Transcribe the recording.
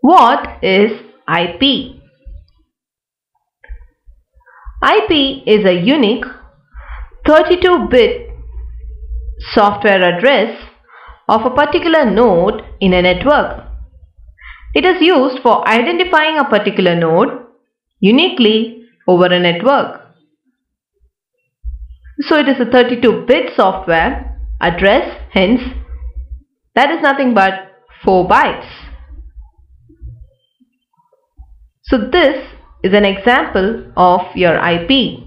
What is IP? IP is a unique 32-bit software address of a particular node in a network. It is used for identifying a particular node uniquely over a network. So it is a 32-bit software address, hence that is nothing but 4 bytes. So this is an example of your IP.